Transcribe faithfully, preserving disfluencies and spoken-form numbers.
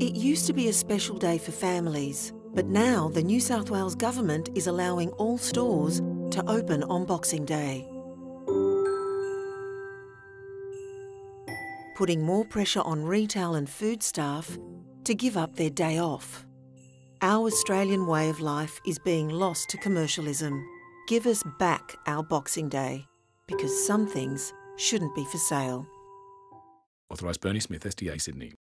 It used to be a special day for families, but now the New South Wales Government is allowing all stores to open on Boxing Day, putting more pressure on retail and food staff to give up their day off. Our Australian way of life is being lost to commercialism. Give us back our Boxing Day, because some things shouldn't be for sale. Authorised Bernie Smith, S D A Sydney.